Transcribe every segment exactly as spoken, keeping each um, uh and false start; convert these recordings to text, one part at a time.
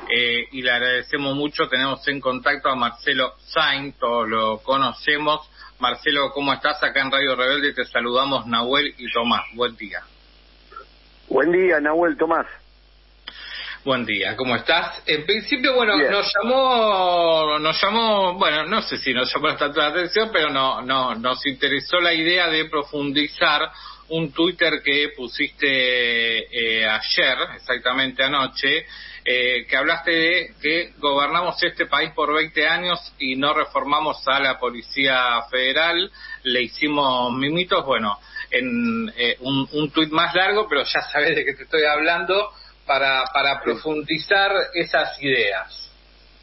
eh, y le agradecemos mucho. Tenemos en contacto a Marcelo Sainz, todos lo conocemos. Marcelo, ¿cómo estás? Acá en Radio Rebelde te saludamos Nahuel y Tomás. Buen día. Buen día, Nahuel, Tomás. Buen día, ¿cómo estás? En principio, bueno, Bien. nos llamó, nos llamó, bueno, no sé si nos llamó tanto la atención, pero no, no, nos interesó la idea de profundizar un Twitter que pusiste eh, ayer, exactamente anoche, eh, que hablaste de que gobernamos este país por veinte años y no reformamos a la Policía Federal, le hicimos mimitos, bueno, en eh, un, un tuit más largo, pero ya sabes de qué te estoy hablando, para para profundizar esas ideas.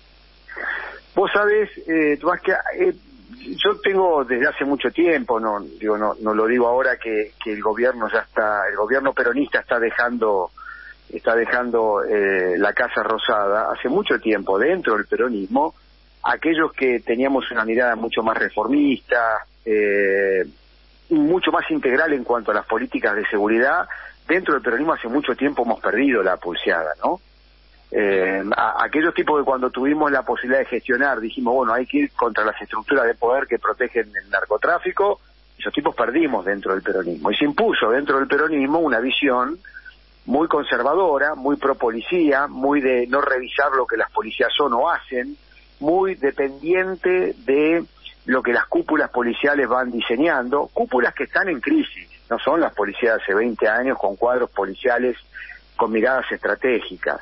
Vos sabés, eh, Tomás, que eh, yo tengo desde hace mucho tiempo, no digo no no lo digo ahora que, que el gobierno ya está, el gobierno peronista está dejando está dejando eh, la Casa Rosada, hace mucho tiempo dentro del peronismo, aquellos que teníamos una mirada mucho más reformista, eh, mucho más integral en cuanto a las políticas de seguridad, dentro del peronismo hace mucho tiempo hemos perdido la pulseada, ¿no? Eh, a, aquellos tipos que cuando tuvimos la posibilidad de gestionar dijimos, bueno, hay que ir contra las estructuras de poder que protegen el narcotráfico, esos tipos perdimos dentro del peronismo. Y se impuso dentro del peronismo una visión muy conservadora, muy pro policía, muy de no revisar lo que las policías son o hacen, muy dependiente de lo que las cúpulas policiales van diseñando, cúpulas que están en crisis, no son las policías de hace veinte años con cuadros policiales con miradas estratégicas.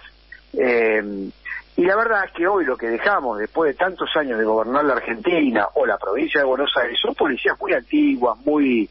Eh, y la verdad es que hoy lo que dejamos, después de tantos años de gobernar la Argentina o la provincia de Buenos Aires, son policías muy antiguas, muy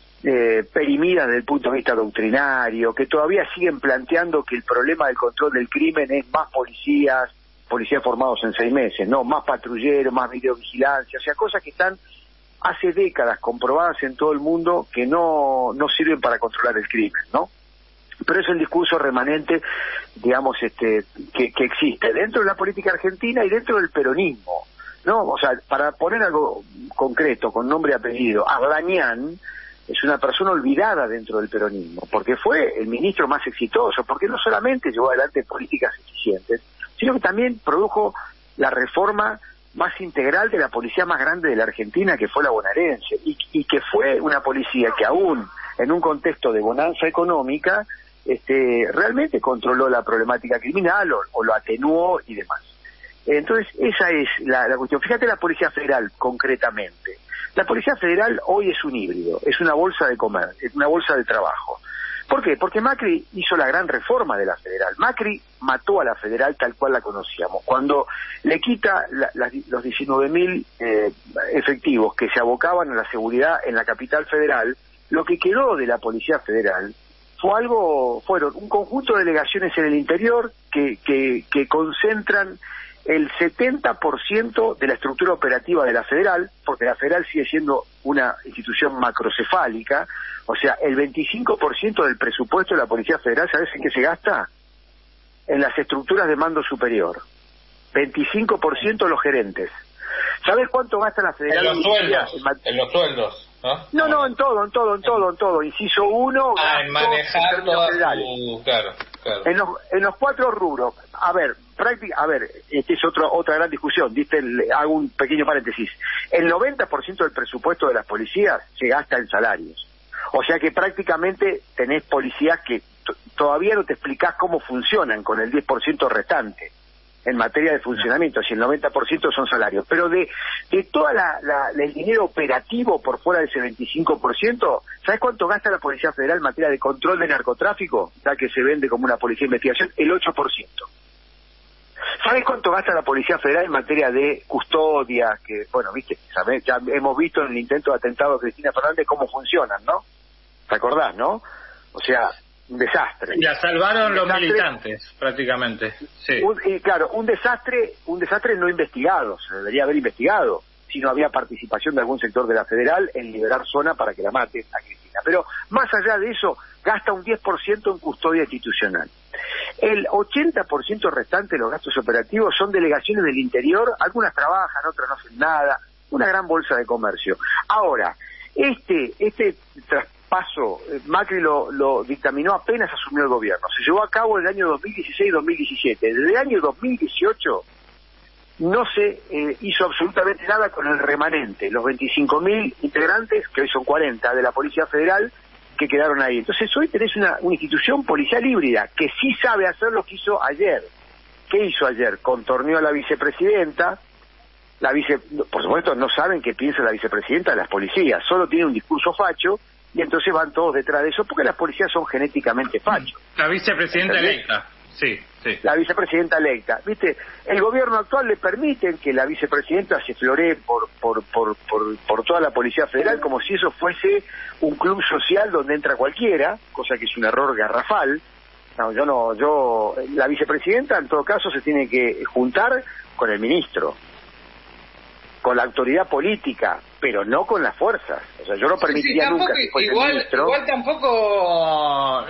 eh, perimidas desde el punto de vista doctrinario, que todavía siguen planteando que el problema del control del crimen es más policías, policías formados en seis meses, no, más patrulleros, más videovigilancia, o sea, cosas que están hace décadas comprobadas en todo el mundo que no, no sirven para controlar el crimen, ¿no? Pero es el discurso remanente, digamos, este, que, que existe dentro de la política argentina y dentro del peronismo, ¿no? O sea, para poner algo concreto, con nombre y apellido, Ardañán es una persona olvidada dentro del peronismo, porque fue el ministro más exitoso, porque no solamente llevó adelante políticas eficientes, sino que también produjo la reforma más integral de la policía más grande de la Argentina, que fue la bonaerense, y, y que fue una policía que aún en un contexto de bonanza económica, este, realmente controló la problemática criminal o, o lo atenuó y demás. Entonces, esa es la, la cuestión. Fíjate la Policía Federal, concretamente. La Policía Federal hoy es un híbrido, es una bolsa de comer, es una bolsa de trabajo. ¿Por qué? Porque Macri hizo la gran reforma de la Federal. Macri mató a la Federal tal cual la conocíamos. Cuando le quita la, la, los diecinueve mil eh, efectivos que se abocaban a la seguridad en la capital federal, lo que quedó de la Policía Federal fue algo, fueron un conjunto de delegaciones en el interior que, que, que concentran el setenta por ciento de la estructura operativa de la Federal, porque la Federal sigue siendo una institución macrocefálica, o sea, el veinticinco por ciento del presupuesto de la Policía Federal, ¿sabes en qué se gasta? En las estructuras de mando superior. veinticinco por ciento los gerentes. ¿Sabes cuánto gasta la Federal? En los sueldos, en, en los sueldos, ¿no? No, no, en todo, en todo, en todo, en todo. Inciso uno, ah, en manejar todas su... Claro, claro. En los, en los cuatro rubros, a ver, práctica, a ver, esta es otro, otra gran discusión, diste, el, hago un pequeño paréntesis. El noventa por ciento del presupuesto de las policías se gasta en salarios. O sea que prácticamente tenés policías que todavía no te explicás cómo funcionan con el diez por ciento restante en materia de funcionamiento, si el noventa por ciento son salarios. Pero de, de todo la, la, el dinero operativo por fuera de ese veinticinco por ciento, ¿sabes cuánto gasta la Policía Federal en materia de control de narcotráfico? Ya que se vende como una policía de investigación, el ocho por ciento. ¿Sabes cuánto gasta la Policía Federal en materia de custodia? Que, bueno, viste, ¿sabes? Ya hemos visto en el intento de atentado de Cristina Fernández cómo funcionan, ¿no? ¿Te acordás, no? O sea, un desastre. La salvaron un los desastre, militantes, prácticamente. Sí. Un, y claro, un desastre, un desastre no investigado, se debería haber investigado si no había participación de algún sector de la Federal en liberar zona para que la mate a Cristina. Pero más allá de eso, gasta un diez por ciento en custodia institucional. El ochenta por ciento restante de los gastos operativos son delegaciones del interior, algunas trabajan, otras no hacen nada, una gran bolsa de comercio. Ahora, este, este tras, pasó, Macri lo, lo dictaminó apenas asumió el gobierno, se llevó a cabo en el año dos mil dieciséis dos mil diecisiete. Desde el año dos mil dieciocho no se eh, hizo absolutamente nada con el remanente, los veinticinco mil integrantes, que hoy son cuarenta, de la Policía Federal, que quedaron ahí. Entonces hoy tenés una, una institución policial híbrida, que sí sabe hacer lo que hizo ayer. ¿Qué hizo ayer? Contorneó a la vicepresidenta. La vice, por supuesto, no saben qué piensa la vicepresidenta de las policías, solo tiene un discurso facho, y entonces van todos detrás de eso, porque las policías son genéticamente fachos. La vicepresidenta electa, sí, sí. La vicepresidenta electa, ¿viste? El gobierno actual le permite que la vicepresidenta se floree por, por, por, por, por toda la Policía Federal, como si eso fuese un club social donde entra cualquiera, cosa que es un error garrafal. No, yo no, yo, la vicepresidenta en todo caso se tiene que juntar con el ministro, con la autoridad política, pero no con las fuerzas. O sea, yo no permitiría sí, sí, nunca que fuese igual, el ministro. Igual tampoco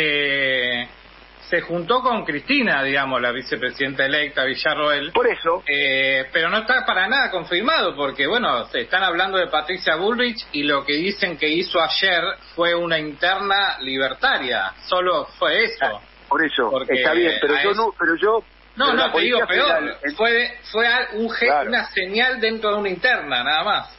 eh, se juntó con Cristina, digamos, la vicepresidenta electa, Villarroel. Por eso. Eh, pero no está para nada confirmado, porque, bueno, se están hablando de Patricia Bullrich y lo que dicen que hizo ayer fue una interna libertaria. Solo fue eso. Ah, por eso, está bien, pero yo no, pero yo... No, no, te digo peor, federal, fue, fue un ge claro. una señal dentro de una interna, nada más.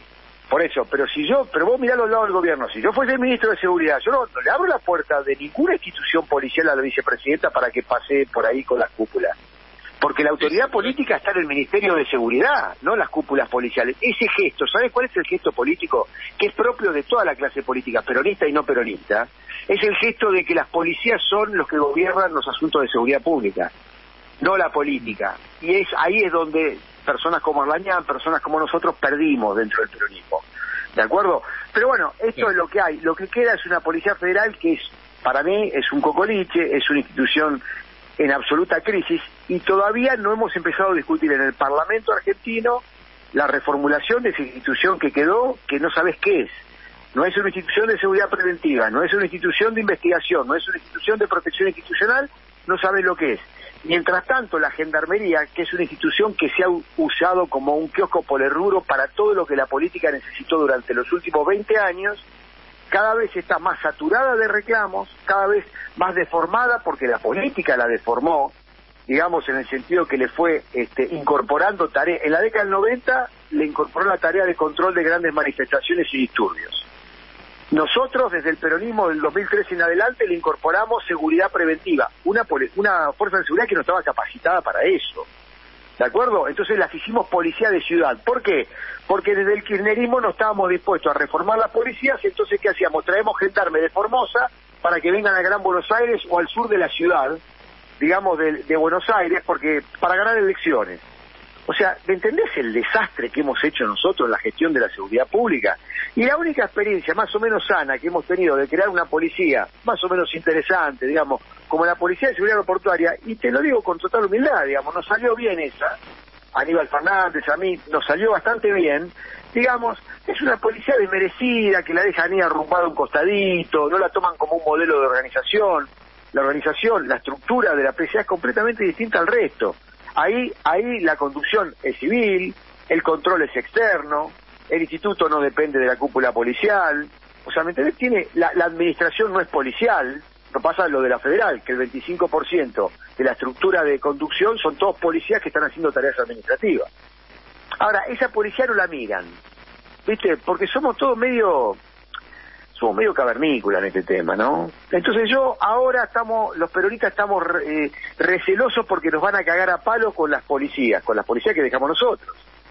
Por eso, pero si yo, pero vos mirá los lados del gobierno, si yo fuese el ministro de Seguridad, yo no, no le abro la puerta de ninguna institución policial a la vicepresidenta para que pase por ahí con las cúpulas. Porque la autoridad política está en el Ministerio de Seguridad, no las cúpulas policiales. Ese gesto, ¿sabes cuál es el gesto político? Que es propio de toda la clase política, peronista y no peronista. Es el gesto de que las policías son los que gobiernan los asuntos de seguridad pública, no la política. Y es ahí es donde personas como Arlañán, personas como nosotros perdimos dentro del peronismo. ¿De acuerdo? Pero bueno, esto sí. es lo que hay. Lo que queda es una Policía Federal que es, para mí, es un cocoliche, es una institución en absoluta crisis, y todavía no hemos empezado a discutir en el Parlamento argentino la reformulación de esa institución que quedó, que no sabes qué es. No es una institución de seguridad preventiva, no es una institución de investigación, no es una institución de protección institucional, no sabes lo que es. Mientras tanto, la Gendarmería, que es una institución que se ha usado como un kiosco polerruro para todo lo que la política necesitó durante los últimos veinte años, cada vez está más saturada de reclamos, cada vez más deformada, porque la política la deformó, digamos, en el sentido que le fue este, incorporando tareas. En la década del noventa le incorporó la tarea de control de grandes manifestaciones y disturbios. Nosotros, desde el peronismo del dos mil trece en adelante, le incorporamos seguridad preventiva, una, una fuerza de seguridad que no estaba capacitada para eso. ¿De acuerdo? Entonces las hicimos policía de ciudad. ¿Por qué? Porque desde el kirchnerismo no estábamos dispuestos a reformar las policías, entonces ¿qué hacíamos? Traemos gendarme de Formosa para que vengan a Gran Buenos Aires o al sur de la ciudad, digamos, de, de Buenos Aires, porque para ganar elecciones. O sea, ¿entendés el desastre que hemos hecho nosotros en la gestión de la seguridad pública? Y la única experiencia más o menos sana que hemos tenido de crear una policía más o menos interesante, digamos, como la Policía de Seguridad Aeroportuaria, y te lo digo con total humildad, digamos, nos salió bien esa, Aníbal Fernández, a mí, nos salió bastante bien, digamos, es una policía desmerecida, que la dejan ahí arrumbada a un costadito, no la toman como un modelo de organización. La organización, la estructura de la P C A es completamente distinta al resto. Ahí, ahí la conducción es civil, el control es externo, el instituto no depende de la cúpula policial, o sea, ¿me entendés? Tiene, la, la administración no es policial, no pasa lo de la federal, que el veinticinco por ciento de la estructura de conducción son todos policías que están haciendo tareas administrativas. Ahora, esa policía no la miran, ¿viste? Porque somos todos medio... somos medio cavernícolas en este tema, ¿no? Entonces yo, ahora estamos, los peronistas estamos eh, recelosos porque nos van a cagar a palo con las policías, con las policías que dejamos nosotros.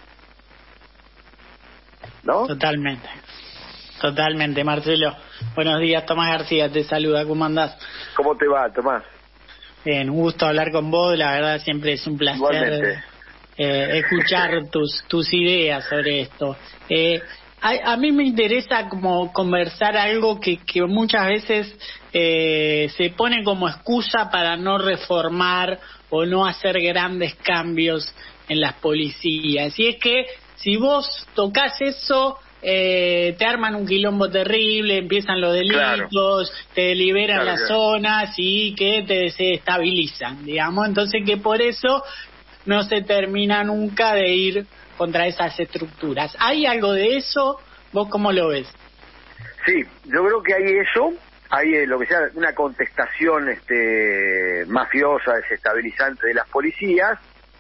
¿No? Totalmente, totalmente, Marcelo. Buenos días, Tomás García te saluda, ¿cómo andás? ¿Cómo te va, Tomás? Bien, un gusto hablar con vos, la verdad siempre es un placer eh, escuchar tus, tus ideas sobre esto. Eh, A, a mí me interesa como conversar algo que, que muchas veces eh, se pone como excusa para no reformar o no hacer grandes cambios en las policías. Y es que si vos tocas eso, eh, te arman un quilombo terrible, empiezan los delitos, claro. te liberan claro, las claro. zonas y que te desestabilizan, digamos. Entonces que por eso no se termina nunca de ir contra esas estructuras. ¿Hay algo de eso? ¿Vos cómo lo ves? Sí, yo creo que hay eso, hay eh, lo que sea una contestación este, mafiosa, desestabilizante de las policías,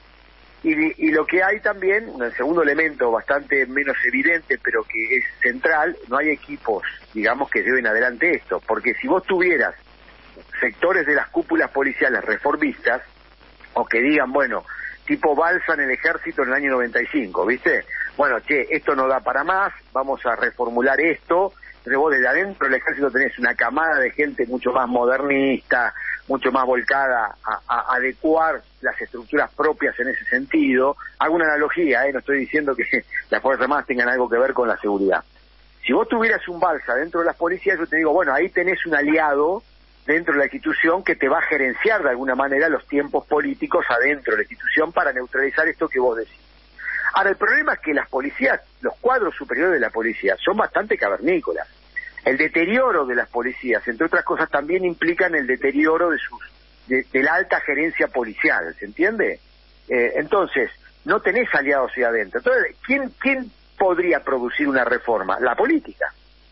y, y lo que hay también, un segundo elemento bastante menos evidente, pero que es central, no hay equipos, digamos, que lleven adelante esto, porque si vos tuvieras sectores de las cúpulas policiales reformistas, o que digan, bueno, tipo Balsa en el ejército en el año noventa y cinco, ¿viste? Bueno, che, esto no da para más, vamos a reformular esto. Entonces vos desde adentro del ejército tenés una camada de gente mucho más modernista, mucho más volcada a, a adecuar las estructuras propias en ese sentido. Hago una analogía, ¿eh? No estoy diciendo que las Fuerzas Armadas tengan algo que ver con la seguridad. Si vos tuvieras un Balsa dentro de las policías, yo te digo, bueno, ahí tenés un aliado dentro de la institución que te va a gerenciar de alguna manera los tiempos políticos adentro de la institución para neutralizar esto que vos decís. Ahora, el problema es que las policías, los cuadros superiores de la policía, son bastante cavernícolas. El deterioro de las policías, entre otras cosas, también implican el deterioro de sus de, de la alta gerencia policial, ¿se entiende? Eh, entonces, no tenés aliados ahí adentro. Entonces, ¿quién, ¿quién podría producir una reforma? La política.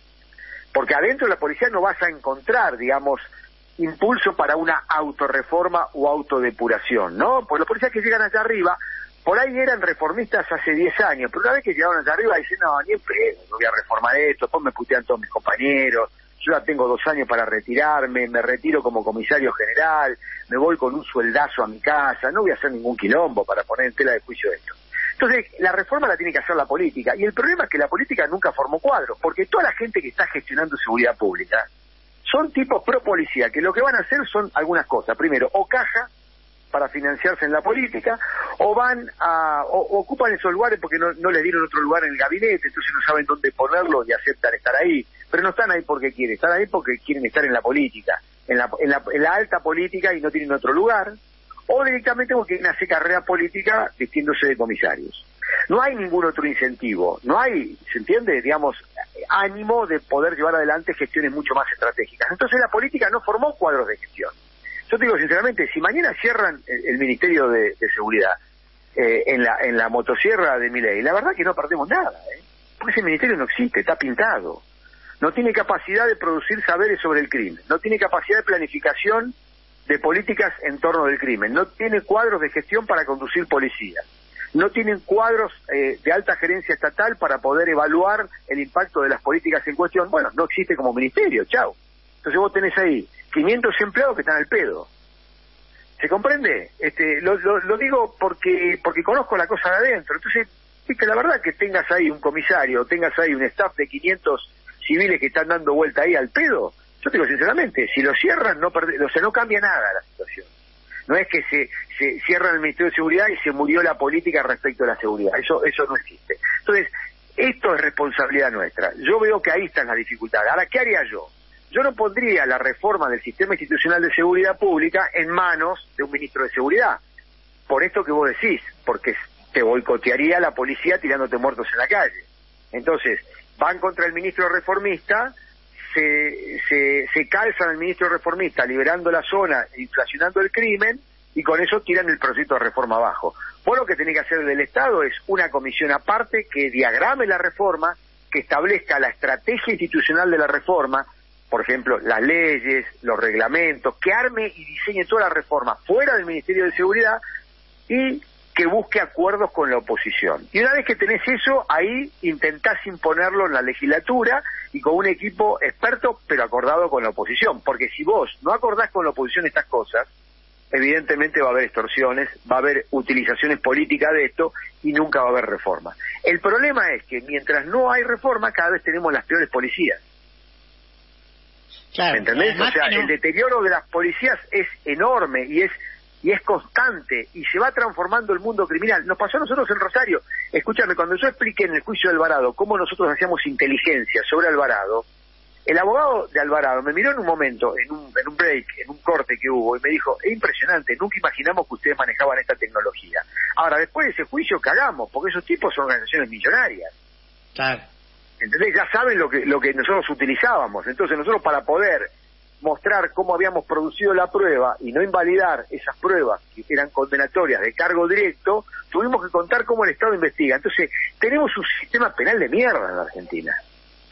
Porque adentro de la policía no vas a encontrar, digamos, impulso para una autorreforma o autodepuración, ¿no? Pues los policías que llegan allá arriba, por ahí eran reformistas hace diez años, pero una vez que llegaron allá arriba dicen, no, ni en pedo, no voy a reformar esto, después me putean todos mis compañeros, yo ya tengo dos años para retirarme, me retiro como comisario general, me voy con un sueldazo a mi casa, no voy a hacer ningún quilombo para poner en tela de juicio esto. Entonces, la reforma la tiene que hacer la política, y el problema es que la política nunca formó cuadros, porque toda la gente que está gestionando seguridad pública son tipos pro policía, que lo que van a hacer son algunas cosas. Primero, o caja para financiarse en la política, o van a, o, o ocupan esos lugares porque no, no les dieron otro lugar en el gabinete, entonces no saben dónde ponerlo y aceptan estar ahí. Pero no están ahí porque quieren, están ahí porque quieren estar en la política, en la, en la, en la alta política y no tienen otro lugar, o directamente porque quieren hacer carrera política vistiéndose de comisarios. No hay ningún otro incentivo, no hay, ¿se entiende? Digamos, ánimo de poder llevar adelante gestiones mucho más estratégicas. Entonces la política no formó cuadros de gestión. Yo te digo sinceramente, si mañana cierran el, el Ministerio de, de Seguridad eh, en la en la motosierra de Milei, la verdad que no perdemos nada, ¿eh? Porque ese ministerio no existe, está pintado. No tiene capacidad de producir saberes sobre el crimen, no tiene capacidad de planificación de políticas en torno del crimen, no tiene cuadros de gestión para conducir policías, no tienen cuadros eh, de alta gerencia estatal para poder evaluar el impacto de las políticas en cuestión. Bueno, no existe como ministerio, chau. Entonces vos tenés ahí quinientos empleados que están al pedo. ¿Se comprende? Este, lo, lo, lo digo porque porque conozco la cosa de adentro. Entonces, viste, la verdad que tengas ahí un comisario, tengas ahí un staff de quinientos civiles que están dando vuelta ahí al pedo, yo te digo sinceramente, si lo cierran, no perde, o sea, no cambia nada la situación. No es que se, se cierran el Ministerio de Seguridad y se murió la política respecto a la seguridad. Eso eso no existe. Entonces, esto es responsabilidad nuestra. Yo veo que ahí están las dificultades. Ahora, ¿qué haría yo? Yo no pondría la reforma del sistema institucional de seguridad pública en manos de un ministro de seguridad. Por esto que vos decís, porque te boicotearía la policía tirándote muertos en la calle. Entonces, van contra el ministro reformista, se, se, se calzan al ministro reformista liberando la zona, inflacionando el crimen, y con eso tiran el proyecto de reforma abajo. Vos lo que tenés que hacer del Estado es una comisión aparte que diagrame la reforma, que establezca la estrategia institucional de la reforma, por ejemplo, las leyes, los reglamentos, que arme y diseñe toda la reforma fuera del Ministerio de Seguridad y que busque acuerdos con la oposición. Y una vez que tenés eso, ahí intentás imponerlo en la legislatura y con un equipo experto, pero acordado con la oposición. Porque si vos no acordás con la oposición estas cosas, evidentemente va a haber extorsiones, va a haber utilizaciones políticas de esto y nunca va a haber reforma. El problema es que mientras no hay reforma, cada vez tenemos las peores policías. Claro, ¿entendés? O sea, no... el deterioro de las policías es enorme y es y es constante y se va transformando el mundo criminal. Nos pasó a nosotros en Rosario. Escúchame, cuando yo expliqué en el juicio de Alvarado cómo nosotros hacíamos inteligencia sobre Alvarado, el abogado de Alvarado me miró en un momento, en un, en un break, en un corte que hubo, y me dijo, es impresionante, nunca imaginamos que ustedes manejaban esta tecnología. Ahora, después de ese juicio cagamos, porque esos tipos son organizaciones millonarias. Claro. ¿Entendés? Ya saben lo que lo que nosotros utilizábamos. Entonces nosotros, para poder mostrar cómo habíamos producido la prueba y no invalidar esas pruebas que eran condenatorias de cargo directo, tuvimos que contar cómo el Estado investiga. Entonces tenemos un sistema penal de mierda en la Argentina.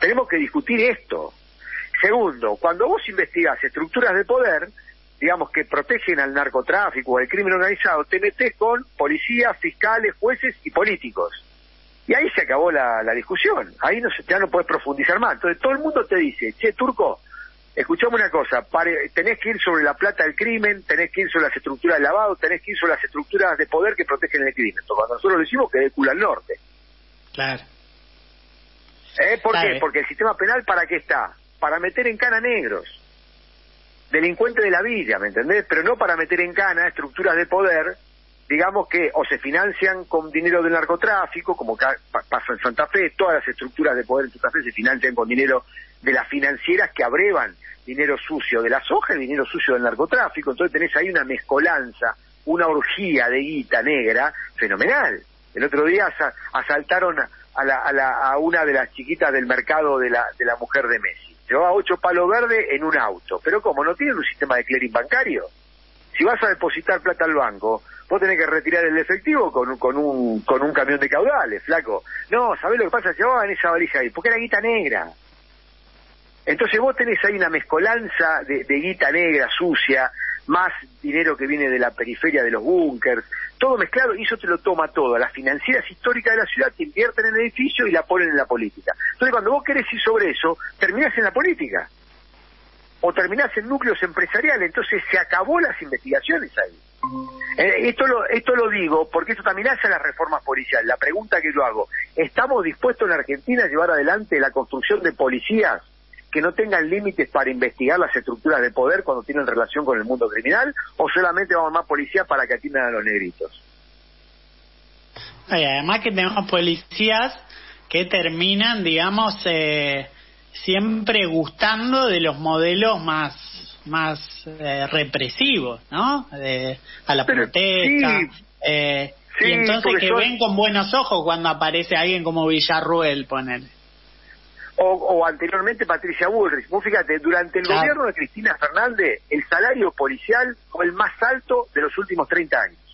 Tenemos que discutir esto. Segundo, cuando vos investigás estructuras de poder, digamos, que protegen al narcotráfico o al crimen organizado, te metés con policías, fiscales, jueces y políticos. Y ahí se acabó la, la discusión. Ahí no se, ya no podés profundizar más. Entonces todo el mundo te dice, che, Turco, escuchame una cosa, pare, tenés que ir sobre la plata del crimen, tenés que ir sobre las estructuras de lavado, tenés que ir sobre las estructuras de poder que protegen el crimen. Entonces, cuando nosotros lo hicimos, quedé culo al norte. Claro. ¿Eh? ¿Por claro. qué? Porque el sistema penal, ¿para qué está? Para meter en cana negros, delincuentes de la villa, ¿me entendés? Pero no para meter en cana estructuras de poder, digamos, que o se financian con dinero del narcotráfico, como pasa en Santa Fe. Todas las estructuras de poder en Santa Fe se financian con dinero de las financieras que abrevan dinero sucio de la soja y dinero sucio del narcotráfico. Entonces tenés ahí una mezcolanza, una orgía de guita negra fenomenal. El otro día asa, asaltaron a, la, a, la, a una de las chiquitas del mercado de la, de la mujer de Messi. Llevaba ocho palos verdes en un auto. Pero ¿cómo? ¿No tienen un sistema de clearing bancario? Si vas a depositar plata al banco, vos tenés que retirar el efectivo con, con un con un camión de caudales, flaco. No, ¿sabés lo que pasa? Llevaban esa valija ahí, porque era guita negra. Entonces vos tenés ahí una mezcolanza de, de guita negra, sucia, más dinero que viene de la periferia de los búnkers, todo mezclado, y eso te lo toma todo. Las financieras históricas de la ciudad te invierten en el edificio y la ponen en la política. Entonces cuando vos querés ir sobre eso, terminás en la política. O terminás en núcleos empresariales, entonces se acabó las investigaciones ahí. Eh, esto lo esto lo digo porque esto también hace a las reformas policiales. La pregunta que yo hago, ¿estamos dispuestos en Argentina a llevar adelante la construcción de policías que no tengan límites para investigar las estructuras de poder cuando tienen relación con el mundo criminal, o solamente vamos a más policías para que atiendan a los negritos? Y además que tenemos policías que terminan, digamos, eh, siempre gustando de los modelos más más eh, represivos, ¿no? De, a la Pero, protesta. Sí, eh, sí, y entonces que son... ven con buenos ojos cuando aparece alguien como Villarruel, ponele. O, o anteriormente Patricia Bullrich. Vos fíjate, durante el claro. gobierno de Cristina Fernández, el salario policial fue el más alto de los últimos treinta años.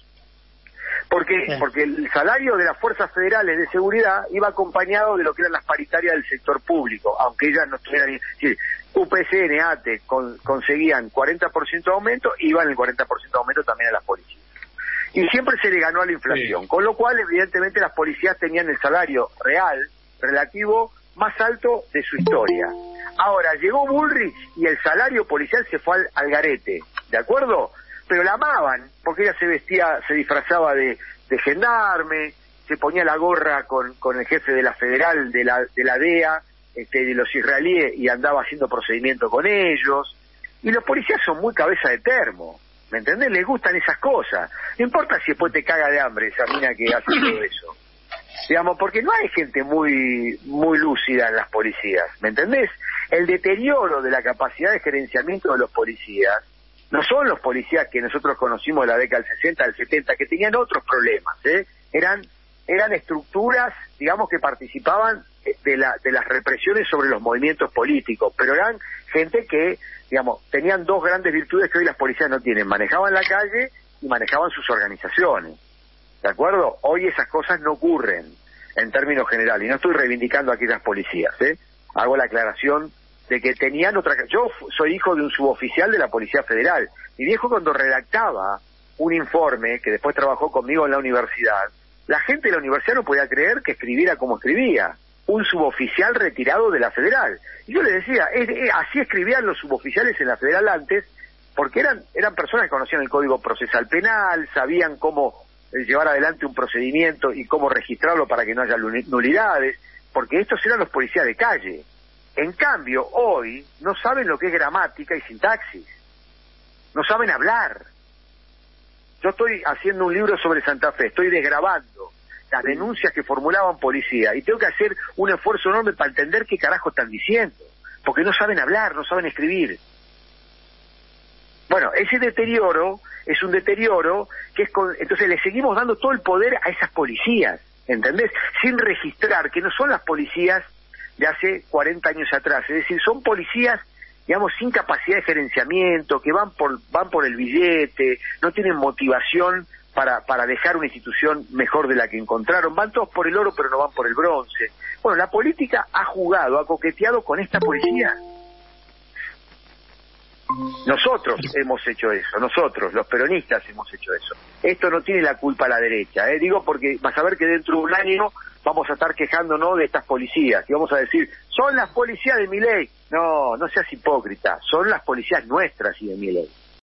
¿Por qué? Sí. Porque el salario de las fuerzas federales de seguridad iba acompañado de lo que eran las paritarias del sector público, aunque ellas no estuvieran... Sí, U P C N, A T E con, conseguían cuarenta por ciento de aumento, iban el cuarenta por ciento de aumento también a las policías. Y siempre se le ganó a la inflación, sí. Con lo cual evidentemente las policías tenían el salario real, relativo, más alto de su historia. Ahora, llegó Bullrich y el salario policial se fue al, al garete, ¿de acuerdo? Pero la amaban, porque ella se vestía, se disfrazaba de, de gendarme, se ponía la gorra con, con el jefe de la federal, de la, de la D E A, este, de los israelíes, y andaba haciendo procedimiento con ellos. Y los policías son muy cabeza de termo, ¿me entendés? Les gustan esas cosas. No importa si después te caga de hambre esa mina que hace todo eso. Digamos, porque no hay gente muy muy lúcida en las policías, ¿me entendés? El deterioro de la capacidad de gerenciamiento de los policías no son los policías que nosotros conocimos de la década del sesenta, del setenta, que tenían otros problemas, ¿eh? Eran eran estructuras, digamos, que participaban de la de las represiones sobre los movimientos políticos, pero eran gente que, digamos, tenían dos grandes virtudes que hoy las policías no tienen: manejaban la calle y manejaban sus organizaciones. ¿De acuerdo? Hoy esas cosas no ocurren en términos generales, y no estoy reivindicando a aquellas policías, ¿eh? Hago la aclaración de que tenían otra... Yo soy hijo de un suboficial de la Policía Federal. Mi viejo, cuando redactaba un informe, que después trabajó conmigo en la universidad, la gente de la universidad no podía creer que escribiera como escribía, un suboficial retirado de la Federal. Y yo le decía, eh, eh, así escribían los suboficiales en la Federal antes, porque eran, eran personas que conocían el Código Procesal Penal, sabían cómo llevar adelante un procedimiento y cómo registrarlo para que no haya nulidades, porque estos eran los policías de calle. En cambio, hoy no saben lo que es gramática y sintaxis, no saben hablar. Yo estoy haciendo un libro sobre Santa Fe, estoy desgrabando las denuncias que formulaban policías y tengo que hacer un esfuerzo enorme para entender qué carajo están diciendo, porque no saben hablar, no saben escribir. Bueno, ese deterioro es un deterioro que es con... Entonces le seguimos dando todo el poder a esas policías, ¿entendés? Sin registrar que no son las policías de hace cuarenta años atrás, es decir, son policías, digamos, sin capacidad de gerenciamiento, que van por van por el billete, no tienen motivación para, para dejar una institución mejor de la que encontraron. Van todos por el oro, pero no van por el bronce. Bueno, la política ha jugado, ha coqueteado con esta policía. Nosotros hemos hecho eso, nosotros, los peronistas hemos hecho eso. Esto no tiene la culpa la derecha, ¿eh? Digo porque vas a ver que dentro de un año vamos a estar quejándonos de estas policías y vamos a decir, son las policías de Milei. No, no seas hipócrita, son las policías nuestras y de Milei.